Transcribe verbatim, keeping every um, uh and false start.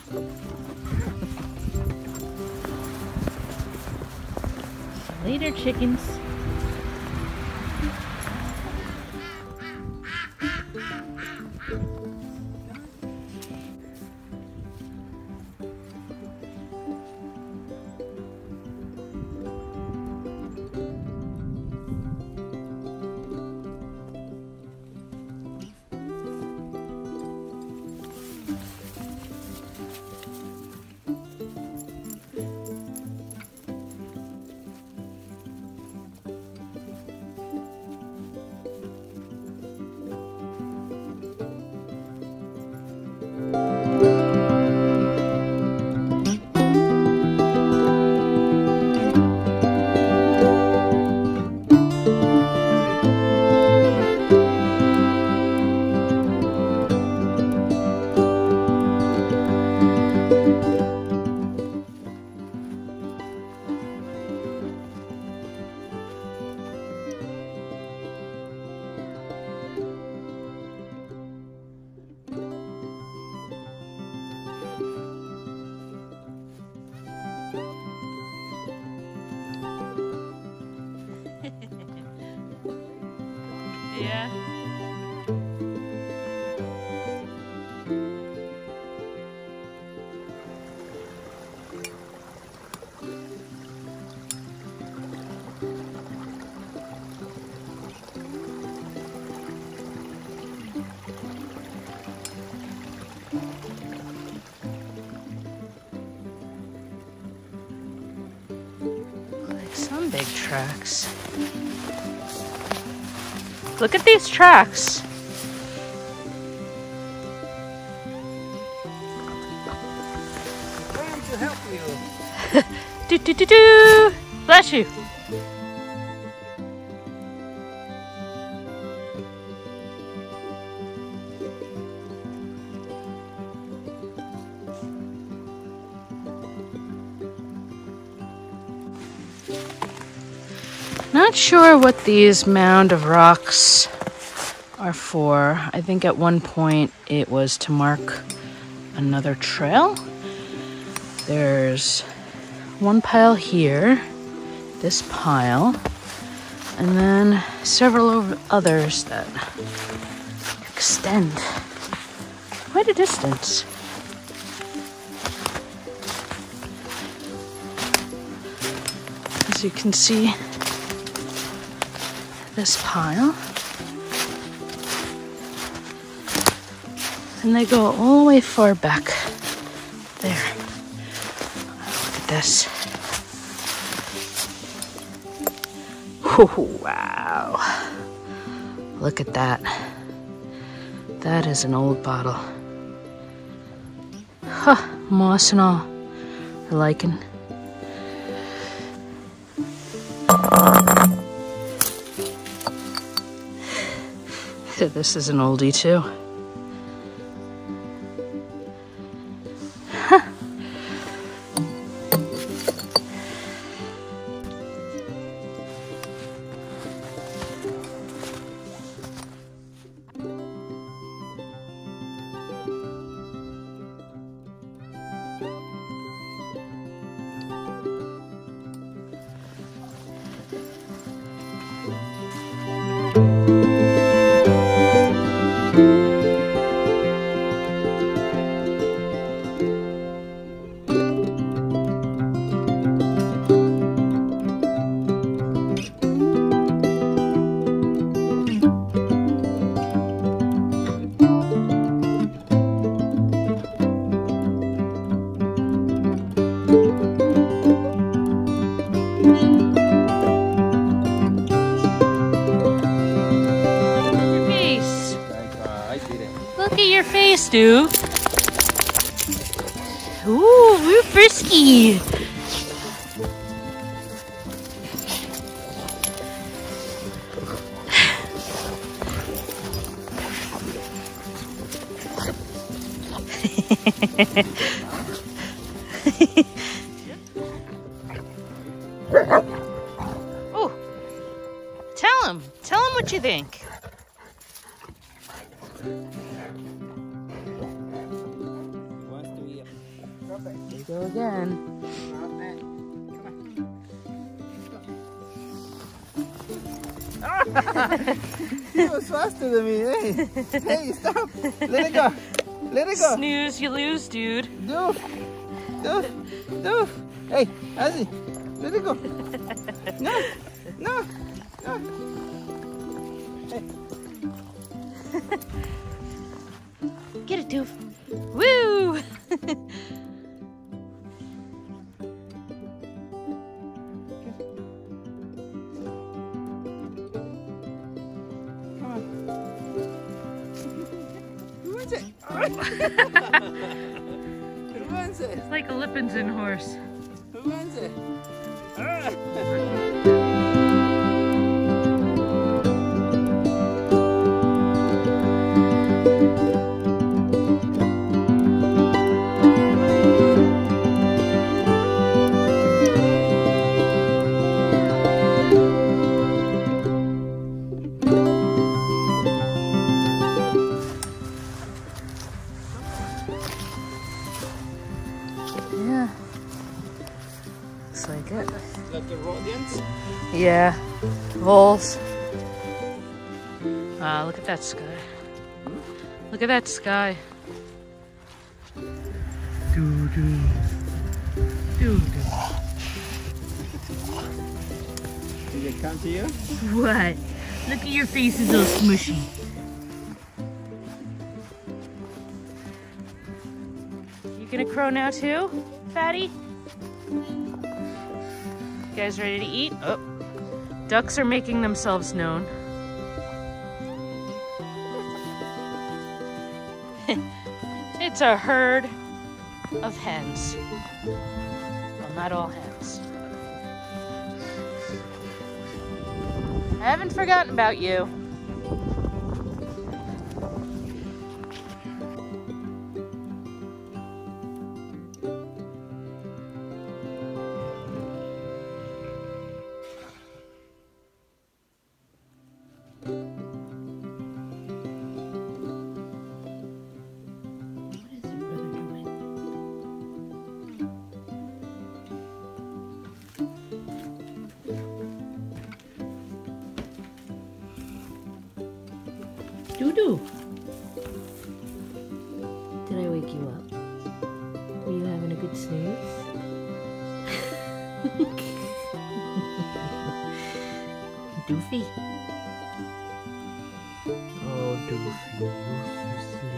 Later, chickens. Yeah. Like some big tracks. Look at these tracks. Trying to help you. Do do do do. Bless you. Not sure what these mound of rocks are for. I think at one point it was to mark another trail. There's one pile here, this pile, and then several others that extend quite a distance. As you can see, this pile, and they go all the way far back there. Look at this. Oh, wow. Look at that. That is an old bottle. Huh, moss and all. Or lichen. This is an oldie too. Huh. Look at your face, Stu. Ooh, we're frisky. Oh, tell him. Tell him what you think. There you go again. He was faster than me. Hey, hey, stop. Let it go. Let it go. Snooze, you lose, dude. Doof. Doof. Doof. Hey, Ozzy. Let it go. No. No. No. Hey. Get it, Doof. Woo! Who wants it? Who wants it? It's like a Lippinson horse. Who wants it? Yeah. Looks like it. Like the rodents? Yeah. Voles. Wow, look at that sky. Look at that sky. Doo doo. Doo doo. Did it come to you? What? Look at your face is all smushy. You gonna crow now too, fatty? You guys ready to eat? Oh, ducks are making themselves known. It's a herd of hens. Well, not all hens. I haven't forgotten about you. Doo-doo. Did I wake you up? Were you having a good snooze? Doofy. Oh, Doofy, you're so